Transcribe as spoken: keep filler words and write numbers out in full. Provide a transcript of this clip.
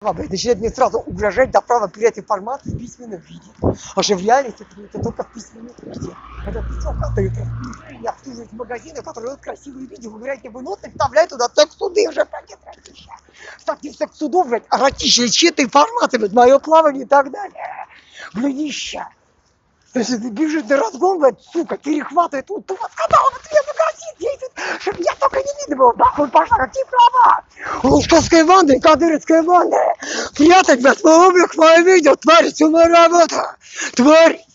Начинает мне сразу угрожать до права принять информацию в письменном виде. А же в реальности это только в письменном виде. Это письмо катает и обслуживает магазины, которые дают красивые видео, выбирайте выносят, вставляют туда текст суды уже пакет ратища. Ставьте текст судов, блядь, ратища, чьи-то информации, блядь, мое плавание и так далее. Блядища. Значит, бежит на разгон, блядь, сука, перехватывает, вот ты вот сказала, вот тебе магазин действует, чтобы я только не видно было, нахуй пошла, какие права? Лужковская банда и кадыровская банда. Прятать, блядь, свой облик, свое видео, тварь, всю мою работу. Тварь.